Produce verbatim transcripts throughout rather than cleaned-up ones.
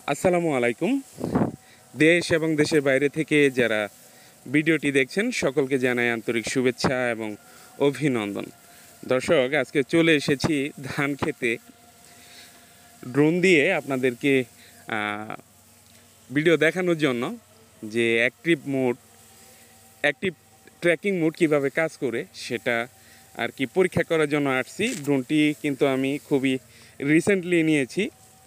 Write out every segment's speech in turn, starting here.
আসসালামু আলাইকুম। দেশ এবং দেশের বাইরে থেকে যারা ভিডিওটি দেখছেন সকলকে জানাই আন্তরিক শুভেচ্ছা এবং অভিনন্দন। দর্শক, আজকে চলে এসেছি ধান খেতে ড্রোন দিয়ে আপনাদেরকে ভিডিও দেখানোর জন্য যে active mode active tracking mode কীভাবে কাজ করে সেটা আর কি পরীক্ষা করার জন্য আসছি। ড্রোনটি কিন্তু আমি খুবই রিসেন্টলি নিয়েছি,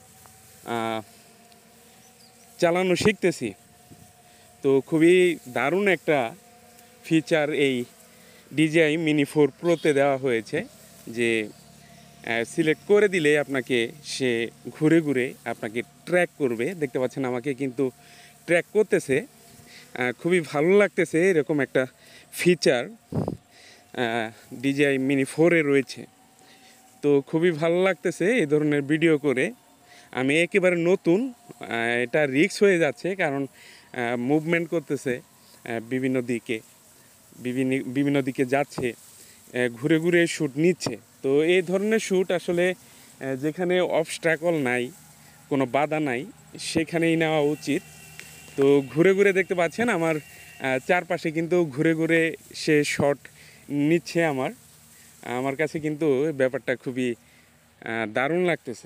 চালানো শিখতেছি। তো খুবই দারুণ একটা ফিচার এই ডিজিআই মিনি ফোর প্রোতে দেওয়া হয়েছে, যে সিলেক্ট করে দিলে আপনাকে সে ঘুরে ঘুরে আপনাকে ট্র্যাক করবে। দেখতে পাচ্ছেন আমাকে কিন্তু ট্র্যাক করতেছে। খুবই ভালো লাগতেছে, এরকম একটা ফিচার ডিজিআই মিনি ফোরে রয়েছে। তো খুবই ভালো লাগতেছে এই ধরনের ভিডিও করে। আমি একেবারে নতুন, এটা রিস্ক হয়ে যাচ্ছে কারণ মুভমেন্ট করতেছে বিভিন্ন দিকে, বিভিন্ন বিভিন্ন দিকে যাচ্ছে, ঘুরে ঘুরে শ্যুট নিচ্ছে। তো এই ধরনের শ্যুট আসলে যেখানে অবস্ট্রাকল নাই, কোনো বাধা নাই, সেখানেই নেওয়া উচিত। তো ঘুরে ঘুরে দেখতে পাচ্ছেন আমার চারপাশে কিন্তু ঘুরে ঘুরে সে শট নিচ্ছে। আমার আমার কাছে কিন্তু ব্যাপারটা খুবই দারুণ লাগতেছে।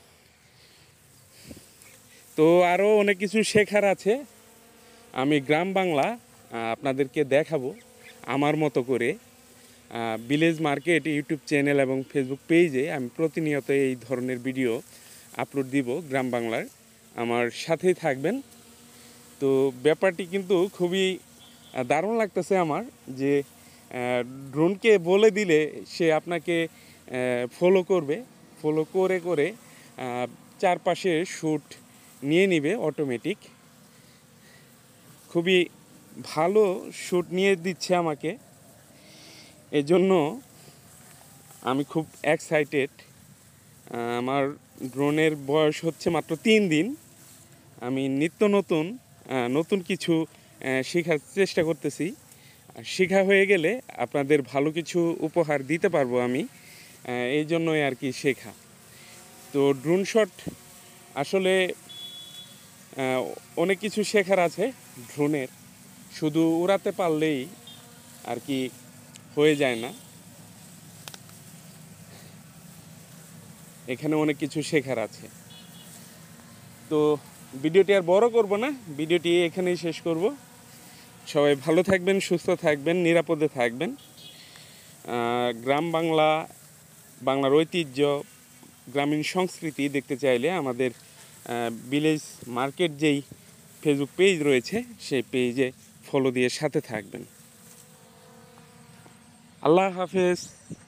তো আরও অনেক কিছু শেখার আছে। আমি গ্রাম বাংলা আপনাদেরকে দেখাবো আমার মতো করে। ভিলেজ মার্কেট ইউটিউব চ্যানেল এবং ফেসবুক পেজে আমি প্রতিনিয়ত এই ধরনের ভিডিও আপলোড দিব গ্রাম বাংলার। আমার সাথেই থাকবেন। তো ব্যাপারটি কিন্তু খুবই দারুণ লাগতেছে আমার, যে ড্রোনকে বলে দিলে সে আপনাকে ফলো করবে, ফলো করে করে চারপাশে শ্যুট নিয়ে নিবে অটোমেটিক। খুবই ভালো শ্যুট নিয়ে দিচ্ছে আমাকে, এজন্য আমি খুব এক্সাইটেড। আমার ড্রোনের বয়স হচ্ছে মাত্র তিন দিন। আমি নিত্য নতুন নতুন কিছু শেখার চেষ্টা করতেছি। শেখা হয়ে গেলে আপনাদের ভালো কিছু উপহার দিতে পারবো আমি, এই জন্যই আর কি শেখা। তো ড্রোন শট আসলে অনেক কিছু শেখার আছে ড্রোনের, শুধু উড়াতে পারলেই আর কি হয়ে যায় না, এখানে অনেক কিছু শেখার আছে। তো ভিডিওটি আর বড় করব না, ভিডিওটি এখানেই শেষ করব। সবাই ভালো থাকবেন, সুস্থ থাকবেন, নিরাপদে থাকবেন। গ্রাম বাংলা, বাংলার ঐতিহ্য, গ্রামীণ সংস্কৃতি দেখতে চাইলে আমাদের ভিলেজ মার্কেট যেই ফেসবুক পেজ রয়েছে সেই পেজে ফলো দিয়ে সাথে থাকবেন। আল্লাহ হাফেজ।